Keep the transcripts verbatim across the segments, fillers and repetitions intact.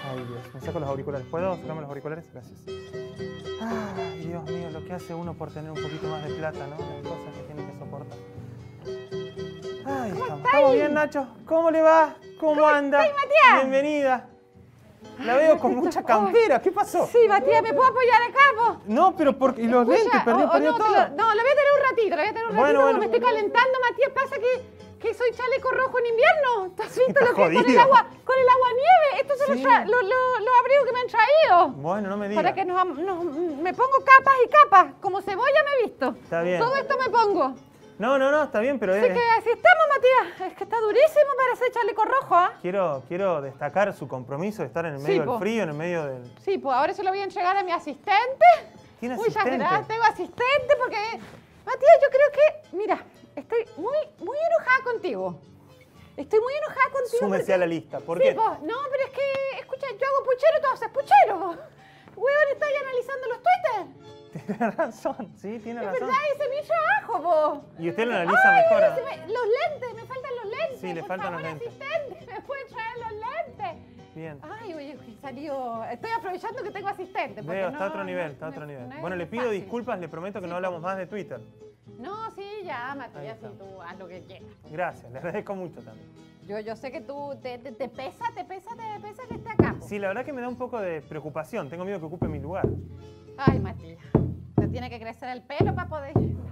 Ay, Dios, me saco los auriculares. ¿Puedo sacarme los auriculares? Gracias. Ay, Dios mío, lo que hace uno por tener un poquito más de plata, ¿no? Las cosas que tiene que soportar. Ay, ¿Cómo estamos. estáis? ¿Estamos bien, Nacho? ¿Cómo le va? ¿Cómo, ¿Cómo anda? estáis, Matías? Bienvenida. La veo con mucha campera. ¿Qué pasó? Sí, Matías, ¿me puedo apoyar acá, vos? No, pero porque... ¿Y los Escucha, lentes? Perdió, o- o perdió no, todo. te lo- no, lo voy a tener un ratito, lo voy a tener un ratito Bueno, porque bueno. me estoy calentando, Matías. Pasa que, que soy chaleco rojo en invierno. ¿Estás visto Está lo que es con el jodido. agua, con el agua nieve? Estos son Sí. los, tra- los, los- los abrigos que me han traído. Bueno, no me digas. Para que nos, nos- me pongo capas y capas. Como cebolla me he visto. Está bien. Todo esto me pongo. No, no, no, está bien, pero... Así eh, que así estamos, Matías. Es que está durísimo para ser chaleco rojo, ¿ah? Quiero, quiero destacar su compromiso de estar en el medio Sí, del po. frío, en el medio del... Sí, pues ahora se lo voy a entregar a mi asistente. ¿Tiene Muchas asistente? gracias, tengo asistente porque... Matías, yo creo que... Mira, estoy muy, muy enojada contigo. Estoy muy enojada contigo Súmese porque... a la lista. ¿Por sí, qué? po, no, pero es que... Escucha, yo hago puchero, tú haces puchero, po. Huevón, ¿estás analizando los twitters? Tiene razón, sí, tiene Es razón. verdad, ese es mi trabajo, po. Y usted lo analiza Ay, mejor. mira, ¿ah? se me- los lentes, me faltan los lentes. Sí, le por faltan favor, los lentes. asistente, ¿me puede traer los lentes? Bien. Ay, oye, que salió. Estoy aprovechando que tengo asistente. porque Veo, está a no- otro nivel, no- está a otro no- nivel. no es Bueno, le pido fácil. disculpas, le prometo que Sí, no hablamos más de Twitter. No, sí, ya, Ahí Matías, está. sí, tú haz lo que quieras. Gracias, le agradezco mucho también. Yo, yo sé que tú te, te, te pesa, te pesa, te pesa que esté acá. po. Sí, la verdad que me da un poco de preocupación. Tengo miedo que ocupe mi lugar. Ay, Matías, te tiene que crecer el pelo para poder.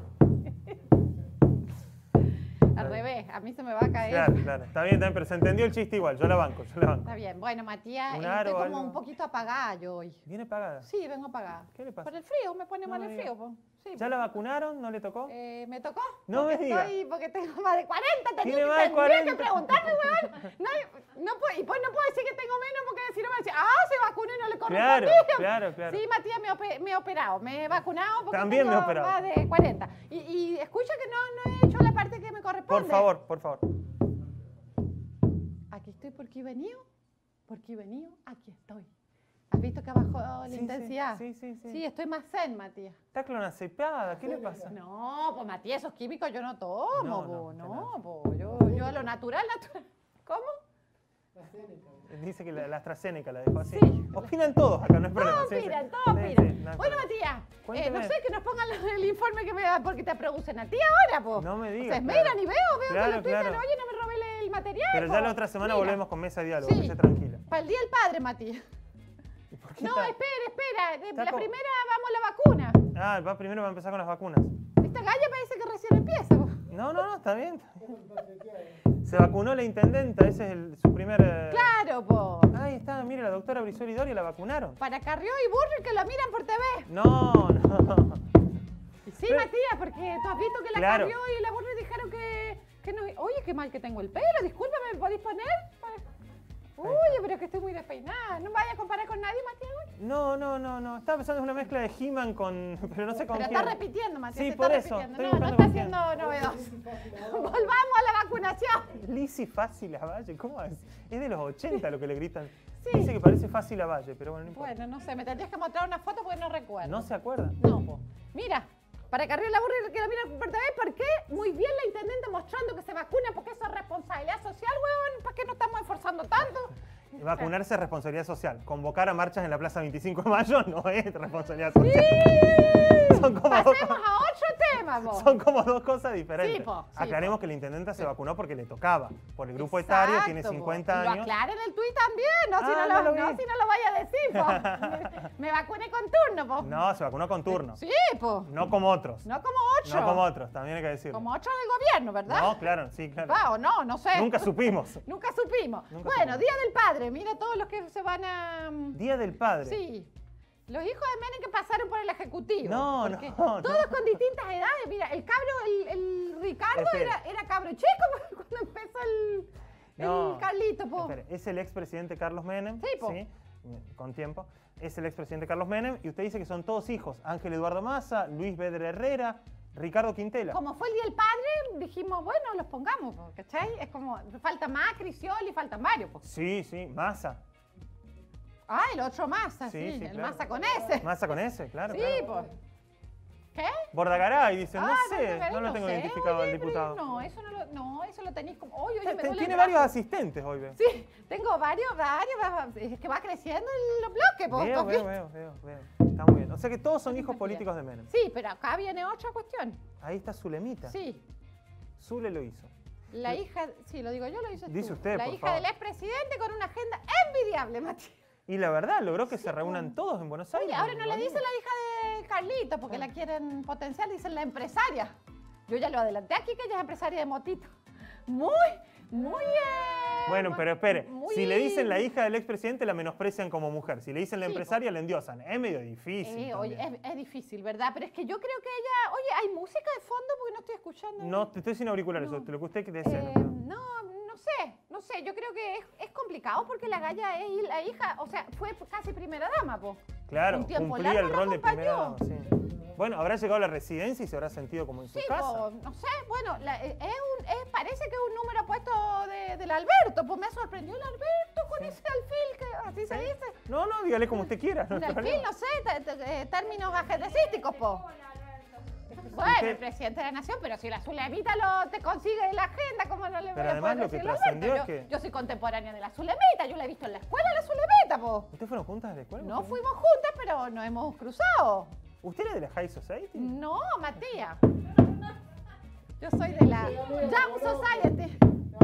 Al revés, a mí se me va a caer. Claro, claro. Está bien, está bien, pero se entendió el chiste igual. Yo la banco, yo la banco. Está bien. Bueno, Matías, ¿Un eh, aro estoy o como algo? un poquito apagada yo hoy. ¿Viene pagada? Sí, vengo apagada. ¿Qué le pasa? Por el frío, me pone No mal me el diga. frío. po. Sí, ¿Ya la vacunaron? ¿No le tocó? Eh, ¿Me tocó? No porque me diga. Estoy, porque tengo más de cuarenta, tenía, Tiene que, más de tendría cuarenta. que preguntarme, weón. No, no puedo, y pues no puedo decir que tengo menos porque si no me decía, ah, se vacunó y no le Claro, correspondía. claro, claro. Sí, Matías, me, ope- me he operado, me he vacunado porque También me he tengo operado. más de cuarenta. Y, y escucha que no, no he hecho la parte que me corresponde. Por favor, por favor. Aquí estoy porque he venido, porque he venido, aquí estoy. ¿Has visto que bajó la Sí, sí, intensidad? sí, sí, sí. Sí, estoy más zen, Matías. Está clonazepam, ¿qué le pasa? No, pues Matías, esos químicos yo no tomo, No, po, no, no, po, yo, yo a lo natural, natural. ¿Cómo? Dice que la, la AstraZeneca la dejó así. Sí. Opinan todos acá, no es problema. Todos Sí, sí. opinan, todos Sí, opinan. sí, no hay Bueno, problema. Matías, eh, Cuénteme. no sé, que nos pongan la- el informe que me da, porque te producen a ti ahora, po. No me O digas, sea, claro. mira, ni veo, veo Claro, que los Twitter, claro. oye, no me robé el- el material, Pero ya po. la otra semana Mira. volvemos con mesa de diálogo, Sí. que esté tranquila. Para el Día del Padre, Matías. ¿Y por qué No, está- espera, espera, de- está la co- primera vamos a la vacuna. Ah, va, primero va a empezar con las vacunas. Esta galla parece que recién empieza, po. No, no, no, está bien. está bien. Se vacunó la intendenta, ese es el, su primer... eh, Claro, po. Ahí está, mire, la doctora Brizuela y Doria la vacunaron. Para Carrió y Burri que la miran por T V. No, no. Sí, Pero- Matías, porque tú has visto que la Claro. Carrió y la Burri dijeron que, que no... Oye, qué mal que tengo el pelo, discúlpame, ¿me podéis poner? Oye, pero es que estoy muy despeinada. ¿No vaya a comparar con nadie, Matías? hoy? No, no, no, no. Estaba pensando en una mezcla de He-Man con... Pero no sé con Pero quién. está repitiendo, Matías. Sí, se por está eso, repitiendo. estoy No, no buscando está con quién. siendo novedoso. Volvamos a la vacunación. Lizzy Fácil a Valle, ¿cómo es? Es de los ochenta lo que le gritan. Sí. Dice que parece fácil a Valle, pero bueno, no importa. Bueno, no sé, me tendrías que mostrar una foto porque no recuerdo. ¿No se acuerda? No, po. Mira, para Carrió y la Burri que la miran por T V, ¿por qué? Muy bien la intendente mostrando que se vacuna porque eso es responsabilidad social, huevón. ¿Para qué nos estamos esforzando tanto? Vacunarse es responsabilidad social. Convocar a marchas en la Plaza veinticinco de mayo no es responsabilidad social. ¡Sí! Son como, dos, Pasemos a otro tema, po. son como dos cosas diferentes. Sí, po, sí, Aclaremos po. que la intendenta se vacunó porque le tocaba. Por el grupo Exacto, etario, tiene po. cincuenta Lo años. aclara en el tuit también, no, si, Ah, no, no lo, lo no, vi. si no lo vaya a decir, po. me, me vacuné con turno, po. No, se vacunó con turno. Sí, po. No como otros. No como otro. No como otros, también hay que decirlo. Como otro del gobierno, ¿verdad? No, claro, sí, claro. Va, o no, no sé. Nunca supimos. Nunca supimos. Nunca bueno, supimos. Día del Padre, mira todos los que se van a... Día del Padre. Sí. Los hijos de Menem que pasaron por el Ejecutivo. No, porque no, Todos no. con distintas edades. Mira, el cabro, el, el Ricardo Espere. era, era cabro chico cuando empezó el, No. el Carlito, po. Espere, es el expresidente Carlos Menem. Sí, po. Con tiempo. Es el expresidente Carlos Menem. Y usted dice que son todos hijos. Ángel Eduardo Massa, Luis Vedra Herrera, Ricardo Quintela. Como fue el Día del Padre, dijimos, bueno, los pongamos, po, ¿cachai? Es como, falta Macri, Scioli, faltan varios, po. Sí, sí, Massa. Ah, el otro Massa, sí, Sí, sí, el claro. Massa con ese. Massa con ese, claro. Sí, claro. pues. ¿Qué? Bordagaray, dice, no Ah, sé, Bordagaray, no lo tengo sé. identificado Oye, al pero diputado. No, eso no lo, no, eso lo tenéis como. Oye, oye, Te- me te- duele Tiene el varios brazo. asistentes hoy, ve. Sí, tengo varios, varios, va- es que va creciendo el bloque, po, Veo, ¿vos veo, viste? veo, veo, veo. Está muy bien. O sea que todos son hijos políticos de Menem. Sí, pero acá viene otra cuestión. Ahí está Zulemita. Sí, Zule lo hizo. la hija, sí, lo digo yo, lo dices Dice tú. usted, La por hija favor. del expresidente con una agenda envidiable, Matías. Y la verdad, logró que se reúnan todos en Buenos Aires. Oye, ahora no le Bonito. dicen la hija de Carlito porque la quieren potenciar, dicen la empresaria. Yo ya lo adelanté aquí que ella es empresaria de motito. Muy, muy... eh, Bueno, pero espere, muy- si le dicen la hija del expresidente, la menosprecian como mujer. Si le dicen la Sí, empresaria, la endiosan. Es medio difícil. Eh, oye, también. es, es difícil, ¿verdad? Pero es que yo creo que ella... Oye, ¿hay música de fondo? Porque no estoy escuchando. No, te estoy sin auriculares, No. lo que usted desee. Eh, no, no sé, no sé. Yo creo que es, es complicado porque la Galla es la hija, o sea, fue casi primera dama, po. Claro, un tiempo cumplía largo el la rol de primera acompañó. dama, sí. Bueno, habrá llegado a la residencia y se habrá sentido como en su Sí, casa. po, no sé, bueno, la- eh, es un, es- parece que es un número puesto de, del Alberto, pues me sorprendió el Alberto con ese alfil, que así se dice. No, no, dígale como usted quiera. no Un hay alfil, problema. no sé, te- te- eh, términos ajedrecísticos, po. Bueno, Usted- el presidente de la nación, pero si la Zulemita lo te consigue en la agenda, ¿cómo no le voy Pero a además poder lo que decir al trascendió Alberto? es Yo, que- yo soy contemporánea de la Zulemita, yo la he visto en la escuela la Zulemita, po. ¿Ustedes fueron juntas a la escuela? No ¿Usted? fuimos juntas, pero nos hemos cruzado. ¿Usted era de la High Society? No, Matías. Yo soy de la Young Society.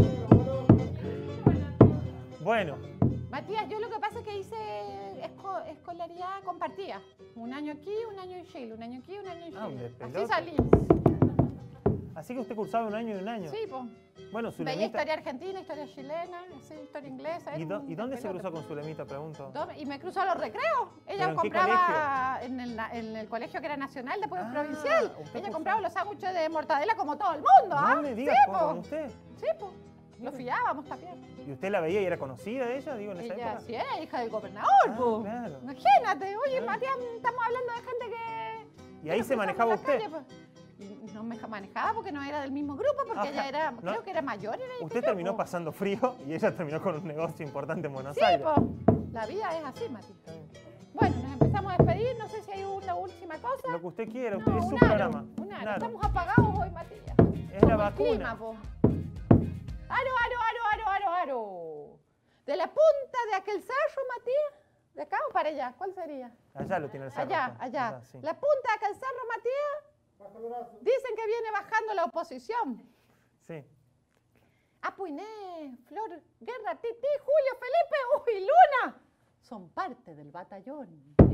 Bueno, Matías, yo lo que pasa es que hice esco- escolaridad compartida. Un año aquí, un año en Chile, un año aquí, un año en Ah, un Chile. Así despelote. salí. así que usted cursaba un año y un año. Sí, pues. Bueno, Veía Zulemita. historia argentina, historia chilena, sí, historia inglesa. ¿Y, era dó- un y dónde se despelote. cruzó con Zulemita, pregunto? ¿Dónde? Y me cruzó a los recreos. ¿Pero Ella en qué compraba en el, na- en el colegio que era nacional, después Ah, provincial. usted Ella cursó- compraba los sándwiches de mortadela como todo el mundo, ¿ah? No me diga, sí, ¿cómo, po. con usted? Sí, pues. Lo fiábamos también. ¿Y usted la veía y era conocida de ella, digo, en esa Ella época? sí era hija del gobernador, Ah, po. claro. Imagínate, oye, Claro. Matías, estamos hablando de gente que... ¿Y ahí que se nos manejaba cruzamos en usted? la calle, po. Y no me manejaba porque no era del mismo grupo, porque Ajá. ella era, No. creo que era mayor. Era que Usted yo, terminó po. pasando frío y ella terminó con un negocio importante en Buenos Sí, Aires. po. La vida es así, Matías. Bueno, nos empezamos a despedir, no sé si hay una última cosa. Lo que usted quiera, No, usted es su un aro, programa. un aro. Un aro. Estamos apagados hoy, Matías. Es Como la el vacuna. clima, po. Aro, aro, aro, aro, aro, aro. De la punta de aquel cerro, Matías. ¿De acá o para allá? ¿Cuál sería? Allá lo tiene el cerro. Allá, está. allá. sí. La punta de aquel cerro, Matías. Dicen que viene bajando la oposición. Sí. Apuiné, Flor, Guerra, Titi, Julio, Felipe, uy, Luna. Son parte del batallón.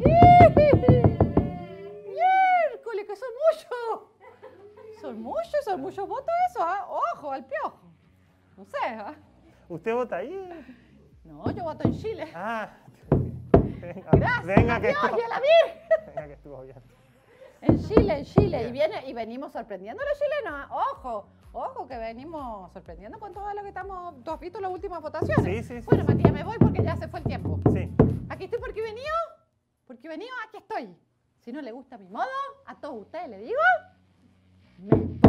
Miércoles, que son muchos. Son muchos, son muchos votos eso, ¿ah? Ojo, al piojo. No sé, ¿ah? ¿Usted vota ahí? No, yo voto en Chile. Ah. Venga, Gracias venga a que Dios estuvo, y a la Virgen. venga que estuvo bien. En Chile, en Chile. Bien. Y, viene, y venimos sorprendiendo a los chilenos. ¿ah? Ojo, ojo, que venimos sorprendiendo con todo lo que estamos... ¿Tú has visto las últimas votaciones? Sí, sí, sí, Bueno, sí. Matías, me voy porque ya se fue el tiempo. Sí. Aquí estoy porque he venido. Porque he venido, aquí estoy. Si no le gusta mi modo, a todos ustedes les digo... Me